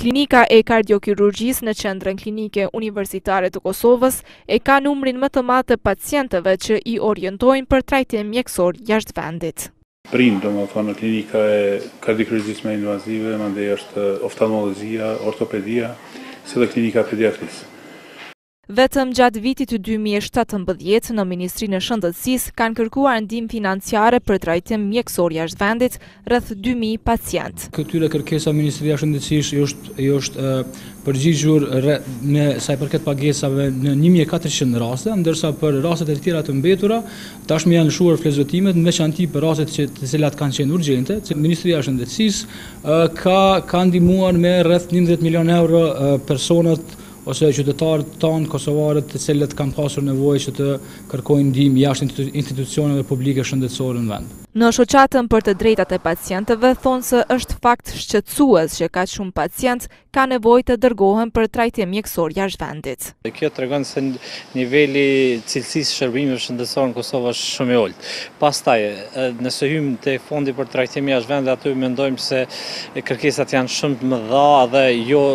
Klinika e kardiokirurgjisë në Qendrën Klinike Universitare të Kosovës e ka numrin më të madh të pacientëve që i orientojnë për trajtim mjekësor jashtë vendit. Prim, domethënë klinika e kardiokirurgjisë më invazive, mandej është oftalmologjia, ortopedia, si dhe klinika pediatrisë. Vetëm gjatë vitit 2017 në Ministrinë e Shëndetësisë kanë kërkuar ndihmë financiare për trajtim mjekësor jashtë vendit rreth 2000 pacient. Këtyre kërkesa Ministria e Shëndetësisë është përgjigjur me sa i përket pagesave në 1400 raste, ndërsa për rastet e tjera të mbetura tashmë janë lëshuar flezotimet, në veçanti për rastet të cilat kanë qenë urgjente. Ministria e Shëndetësisë ka ndihmuar me rreth 11 milion euro personat ose qytetarët tanë kosovarët të cilët kanë pasur nevojë që të kërkojnë ndihmë jashtë institucioneve publike shëndetësore në vend. Në shoqatën për të drejtat e pacientëve thonë se është fakt shqetësues që kaq shumë pacient ka nevojë të dërgohen për trajtim mjekësor jashtë vendit. Kjo tregon se niveli cilësisë shërbimeve shëndetësore në Kosovë është shumë i ulët. Pastaj, nëse hyjmë te fondi për trajtim jashtë vendit, aty mendojmë se kërkesat janë shumë të mëdha dhe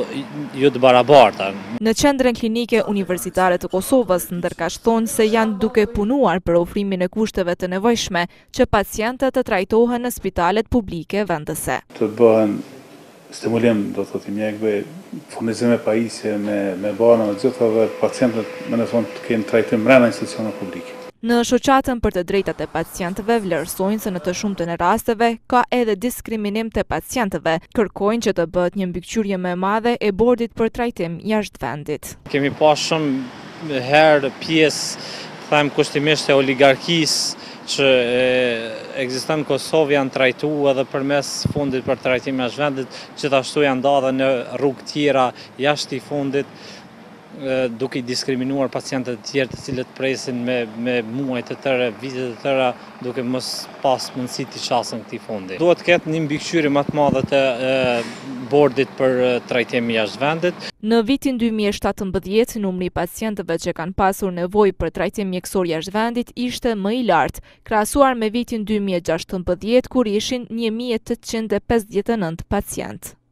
jo të barabarta. Në Qendrën Klinike Universitare të Kosovës, ndërkaq thonë se janë duke punuar për ofrimin e kushteve të nevojshme që pacientët të trajtohen në spitalet publike vendese. Të bëhen stimulim, do të thotë mjekëve, furnizim me pajisje, me bana, me gjitha dhe pacientët me në thonë të kenë trajtim brenda institucioneve publike. Në shoqatën për të drejtat e pacientëve vlerësojnë se në të shumtën e rasteve ka edhe diskriminim të pacientëve, kërkojnë që të bëhet një mbikëqyrje më e madhe e bordit për trajtim jashtë vendit. Kemi pas shumë herë pjesë, them kushtimisht e oligarkisë që ekziston në Kosovë janë trajtuar edhe përmes fondit për trajtim jashtë vendit, gjithashtu janë ndarë në rrugë tjera jashtë i fondit, duke i diskriminuar pacientët të tjerë të cilët presin me muaj të tëra, vite të tëra, duke mos pas mundësi të qasen këtij fondi. Duhet të ketë një mbikëqyrje më të madhe të bordit për trajtim jashtë vendit. Në vitin 2017, numri i pacientëve që kanë pasur nevojë për trajtim mjekësor jashtë vendit ishte më i lartë, krahasuar me vitin 2016 kur ishin 1859 pacient.